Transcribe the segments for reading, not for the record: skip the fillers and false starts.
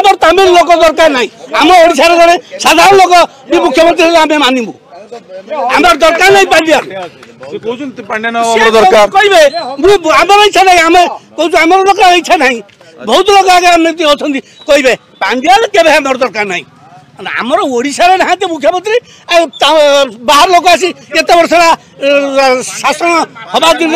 आम तमिल लोक दरकार ना आम ओडिशा जड़े साधारण लोक भी मुख्यमंत्री आम मानमु आम दरकार नहीं पांड्यान दरकार कहे आम इच्छा ना आम कौन आम लोक इच्छा ना बहुत लोग आगे एमती अच्छा कहे पांड्यान के दरकार ना आमर ओडिशा रे ना मुख्यमंत्री बाहर लोक आसी केते वर्ष शासन हवा दिन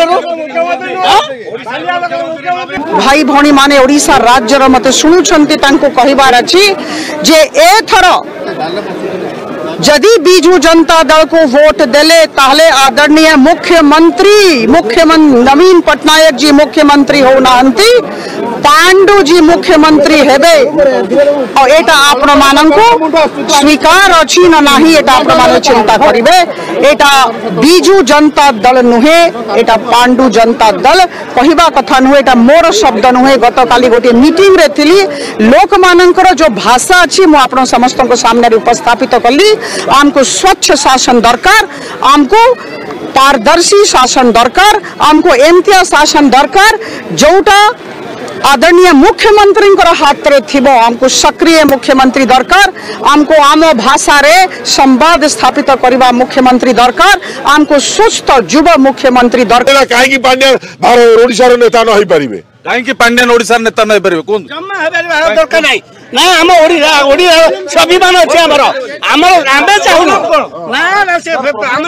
भाई भौणी माने ओडिशा राज्यर मते शुणुछंती तांको कहिबार अछि जे एथर जदि बीजू जनता दल को वोट देले ताहले आदरणीय मुख्यमंत्री नवीन पटनायक जी मुख्यमंत्री हो नाहंती पांडु जी मुख्यमंत्री हेबे और एटा आपण माननको स्वीकार अछि ना नाही एटा आपण मान चिंता करिवे एटा बीजू जनता दल नुहे एटा पांडु जनता दल कहिबा कथा नुहे एटा मोर शब्द नुहे गत काली गोटे मीटिंग रे थिली लोक मानकर जो भाषा अछि मो आपण समस्त को सामने उपस्थापित कली आमको स्वच्छ शासन दरकार आमको पारदर्शी शासन दरकार आमको एमतिया शासन दरकार जोटा आदरणीय मुख्यमंत्री हाथ रे थिबो आमको सक्रिय मुख्यमंत्री दरकार आमको आम भाषा रे संवाद स्थापित करबा मुख्यमंत्री दरकार आमको सुस्थ युवा मुख्यमंत्री दरकार काहे भारत ओडिशा रो नेता न होई परिबे काहे पांड्यान ओडिशा नेता न होई परिबे कोन जम्मा हेबे दरकार नाही ना आम ओडिया स्वाभिमान अछि हमर हमर आमे चाहुन ना ना से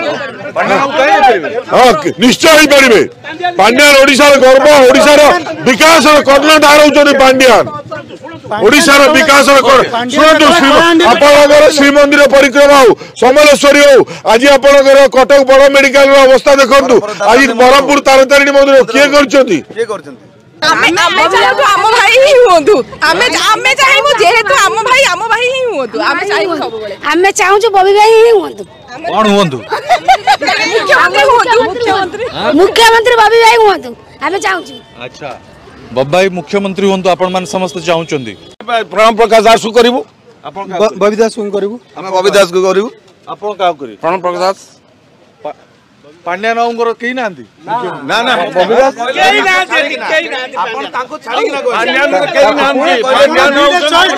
हां निश्चय होई परिबे पांड्यान ओडिशा रो गर्व ओडिशा रो विकास रो कर्णधार होचनी पांड्यान ओडिशा रो विकास रो सुनंदु आपनगर श्री मंदिर परिक्रमा हो समलेश्वरी हो आज आपनगर कटक बड़ मेडिकल रो अवस्था देखंतु आज बरहमपुर तारतारिणी मंदिर के करछंती आमे चाहू आम भाई ही हुंतु आमे चाहू जेहेतु आम भाई ही हुंतु आमे चाहू सब बेले आमे चाहू बबी भाई ही हुंतु कोन हुंतु मुख्यमंत्री बबी भाई हुंतु आमे चाहू अच्छा बबी भाई मुख्यमंत्री हुंतु आपण मान समस्त चाहूचंदी प्रणव प्रकाश दास को करिवो आपण बबी दास को करिवो हम बबी दास को करिवो आपण का करी प्रणव प्रकाश पांड्या नाउंगर केही नांदी ना ना बबी दास केही नांदी आपण ताको छाडी ना पांड्या केही नांदी पांड्या नाउ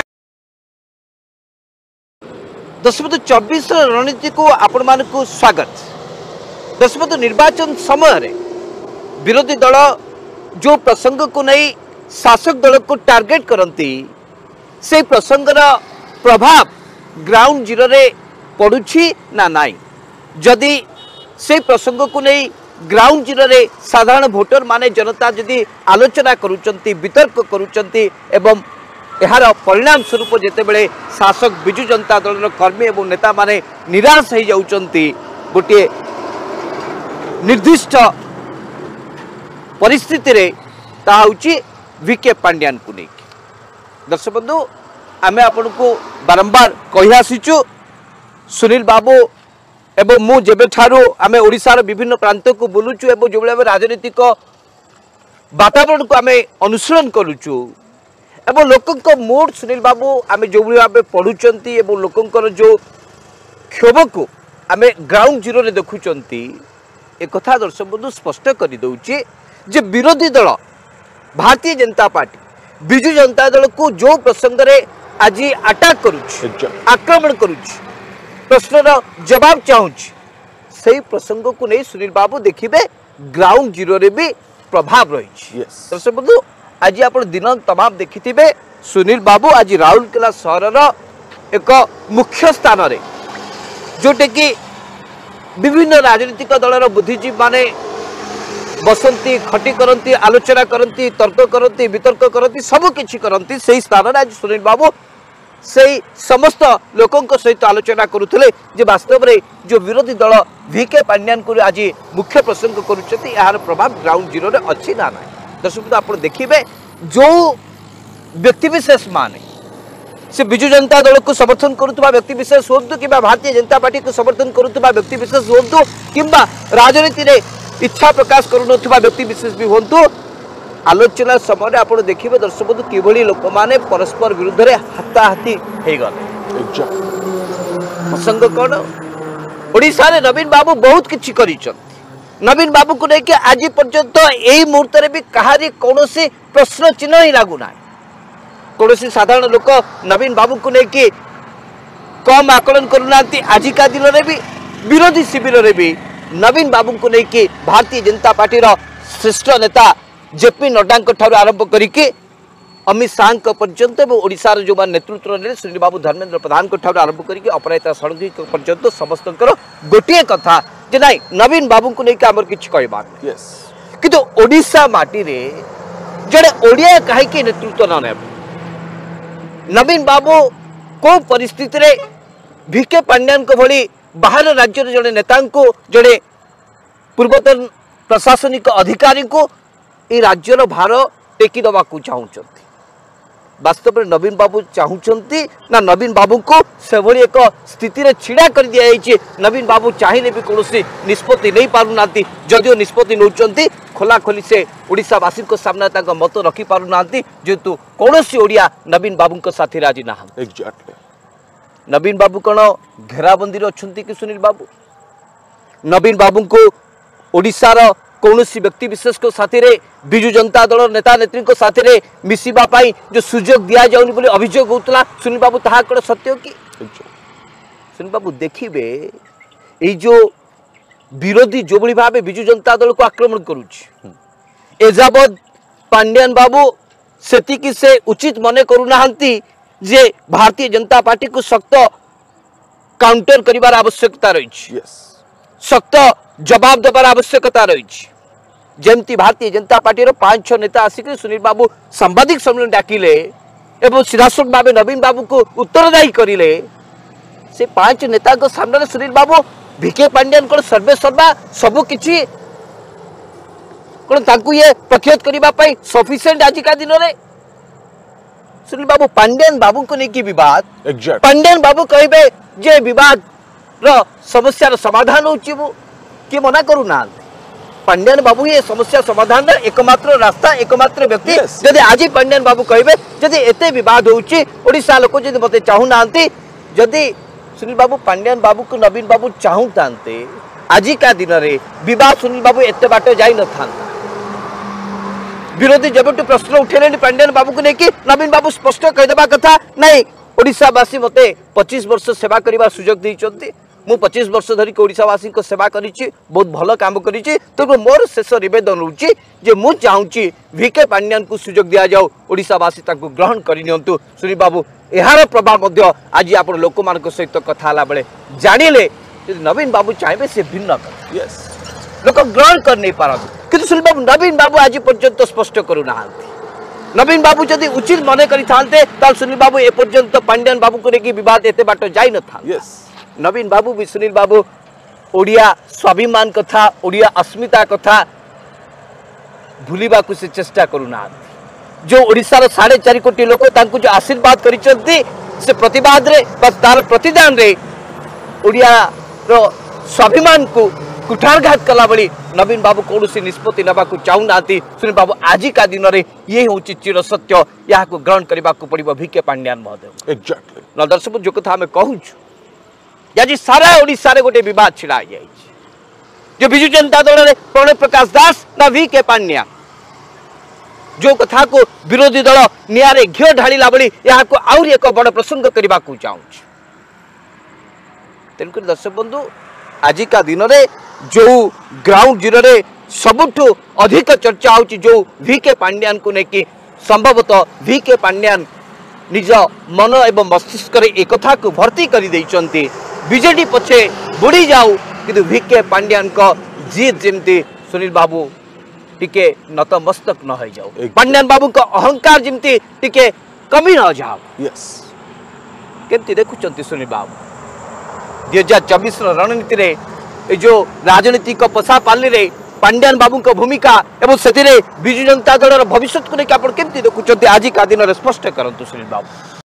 दशमत 24 रणनीति को आपण मान को स्वागत दशमत निर्वाचन समय रे विरोधी दल जो प्रसंग को नहीं शासक दल को टार्गेट करती से प्रसंगर प्रभाव ग्राउंड जीरो रे पड़ुछि ना नाई जदि से प्रसंग को नहीं ग्राउंड जीरो रे साधारण भोटर माने जनता जदि आलोचना करुचंती वितर्क करुचंती एवं यार परिणाम स्वरूप जेते बेले शासक बिजु जनता दल कर्मी एवं नेता माने निराश हो जाउचंती गोटे निर्दिष्ट परिस्थिति रे ता होची वीके पांड्यान को लेकिन दर्शक बंधु आमे आपन को बारंबार कहि आसीचु सुनील बाबू एवं मु जेबे ठारू आमे ओडिसा रो विभिन्न प्रांत को बुलुचु एवं जो बेले राजनीतिक वातावरण को आमे अनुसरण करूचु एवं लोकंक मूड सुनील बाबू आमे जो भाव पढ़ुचंती एवं लोकंकर जो क्षोभ को आमे ग्राउंड जीरो रे देखुचंती एक कथा दर्शक बंधु स्पष्ट कर दउची जे विरोधी दल भारतीय जनता पार्टी बिजु जनता दल को जो प्रसंग रे आज अटैक करुच आक्रमण करुच प्रश्नर जवाब चाहूँ से प्रसंग को नहीं सुनील बाबू देखिए ग्राउंड जीरो रे भी प्रभाव रही दर्शक बंधु आज आप दिन तमाम देखिथे सुनील बाबू आज राउरकेला सहर एक मुख्य स्थान रे जोटे कि विभिन्न राजनीतिक दलर बुद्धिजीवी माने बसंती खटी करती आलोचना करती तर्क करती वितर्क करती सब किछि करती से स्थान रे आज सुनील बाबू से समस्त लोकों सहित आलोचना करुले जे वास्तव में जो विरोधी दल वीके पांड्यान को आज मुख्य प्रसंग करुछथि यार प्रभाव ग्राउंड जीरो रे अछि ना ना दर्शक आप देखिए जो व्यक्तिविशेष माने से बिजु जनता दल को समर्थन करुवा व्यक्तिविशेष हूँ कि भारतीय जनता पार्टी को समर्थन करुवा व्यक्तिविशेष हूँ कि राजनीति रे इच्छा प्रकाश करुवा व्यक्तिविशेष भी हूँ आलोचना समय आप देखिए दर्शक बंधु किभली लोक माने परस्पर विरुद्ध रे हाथाहाथी हो गले प्रसंग कौन ओडिशा रे नवीन बाबू बहुत किछि करिछन नवीन बाबू को लेकिन आज पर्यंत यही मुहूर्त भी कहारी कौन प्रश्न चिन्ह ही लागू ना कौन साधारण लोक नवीन बाबू को लेकिन कम आकलन करूना आजिका दिन में भी विरोधी शिविर में भी नवीन बाबू को लेकिन भारतीय जनता पार्टी श्रेष्ठ नेता जेपी नड्डा ठार आरंभ करके अमित शाह पर्यंत ओडिशार जो नेतृत्व ने सुनील बाबू धर्मेंद्र प्रधान ठार आरंभ करके अपराजिता षडंगी पर्यंत समस्त गोटे कथा जे नाई नवीन बाबू को लेकिन आमर किछ कहबार किंतु ओडिशा माटी रे जड़े ओडिया कहीं नेतृत्व न ने नवीन बाबू को परिस्थिति रे भिके पांड्यान को भली बाहर राज्य जड़े नेता को जड़े पूर्वतन प्रशासनिक अधिकारी को ये राज्यर भार टेकी दबा को चाहूँ वास्तव में नवीन बाबू चाहूँगी ना नवीन बाबू को से भली एक स्थिति रे छिड़ा कर दिया जाइए नवीन बाबू चाहिए भी कौन निष्पत्ति नहीं पारुना जदिव निष्पत्ति नौकरी खोला खोली से ओडिशावासी सामने मत रखी पारुना जेहेतु कौन ओडिया नवीन बाबू साथी राजी ना नवीन बाबू कौन घेराबंदी अच्छा कि सुनील बाबू नवीन बाबू को ओडिशार कौन व्यक्ति विशेष को साथी रे बिजु जनता दल नेता नेत्री को साथी रे मिसिबा पाई जो सुजोग दिया जाउनी बोली अभियोग होतला सुनील बाबू ताहा कण सत्य कि सुनील बाबू देखिबे ए जो विरोधी जो बड़ी भावे बिजु जनता दल को आक्रमण करूची एजाबद पांड्यान बाबू सेति कि से उचित मने करूनाहंती जे भारतीय जनता पार्टी को सख्त काउंटर करिवार आवश्यकता रही सख्त जवाब देवार आवश्यकता रही जमती भारतीय जनता पार्टी 5-6 नेता आसिक सुनील बाबू सांबादिक सम्मेलन डाकिले एवं सीधासख भाव नवीन बाबू को उत्तरदायी करिले से 5 नेता को सामने सुनील बाबू भिके पांड्यान को सर्वे सर्वा सबु किछि कोन ताकू ये प्रख्यात करिबा पई सफिशिएंट आजिका दिन रे सुनील बाबू पांड्यान बाबू को लेकिन विवाद पांड्यान बाबू कहबे जे विवाद रो समस्या समाधान होछि किए मना करू ना पांड्यान बाबू ये समस्या समाधान एकमात्र रास्ता एकमात्र व्यक्ति जदि आज पांड्यान बाबू कहबे जदि एते विवाद होउछि ओडिसा लोक जदि मते चाहू नांती जदि सुनील बाबू पांड्यान बाबू को नवीन बाबू चाहू तांते आजिका दिन रे विवाद सुनील बाबू एते बाट जाई न थांता विरोधी जबटू प्रश्न उठेले पांड्यान बाबू को लेकिन नवीन बाबू स्पष्ट कह देबा कथा नहीं ओडिशावासी मते 25 वर्ष सेवा करिबा सुजोग दैछन्ती मु 25 वर्ष धरिक ओडिशावासी को सेवा करिछि बहुत भल काम करिछि तो मोर शेष निवेदन होउछि जे मु चाहूछि भिके पांड्यान को सुजोग दिया जाऊ ओडिशावासी ताको ग्रहण करि नियंतु सुनील बाबू एहार प्रभाव मध्य आज आपण लोक मान सहित कथा हला बेले जानिले जे नवीन बाबू चाहेबे से भिन्न कर लोक ग्रहण कर नहीं पारत किंतु सुनील बाबू नवीन बाबू आज पर्यंत स्पष्ट करू नाहांती नवीन बाबू जदि उचित मने करि थांते ताल सुनील बाबू ए पर्यंत पांड्यान बाबू को लेकिन विवाद एते बाट जाई न था नवीन बाबू भी सुनील बाबू ओडिया स्वाभिमान कथा ओडिया अस्मिता कथा भूलिबा को से चेष्टा करूना जो ओडिशार 4.5 कोटी लोक तांकु जो आशीर्वाद करिसंती से प्रतिवाद रे बस तार प्रतिदान रे ओडिया रो स्वाभिमान को कुठारघात कला बली नवीन बाबू कौन निष्पत्ति नवा को चाहू ना सुनील बाबू आजिका दिन में ये हूँ चिर सत्य या ग्रहण करने को पड़ो भिके पांड्यान महोदय एग्जैक्टली न दर्शक जो कथा आम कहूँ आज सारा ओडिशा रे गोटे विवाद छिड़ा जो विजु जनता दल में प्रणय प्रकाश दास ना भिके पांड्या जो कथा को विरोधी दल निआरे घी ढाला बली यहाँ को आउरी एक बड़ प्रसंग करने को चाहूँ तेणुक दर्शक बंधु आजिका दिन में जो ग्राउंड जीरो रे सबुठु अधिक चर्चा होची जो भिके पांड्यान को लेकिन संभवतः भिके पांड्यान निज मन एवं मस्तिष्क रे एक कथा को भर्ती कर देइचंती बीजेडी पछे बुड़ी जाऊ किंतु भिके पांड्यान को जीत जेमती सुनील बाबू टिके नतमस्तक न हो जाऊ पांड्यान बाबू को अहंकार जेमती टिके कमी न जाऊ यस केमती देखुचंती सुनील बाबू 2024 रणनीति रे जो राजनीतिक पछा पाली रे पांड्यान बाबू को भूमिका एवं से बिजु जनता दल भविष्य को लेकर आप केमती देखुं आज का दिन स्पष्ट करंतु सुनील बाबू।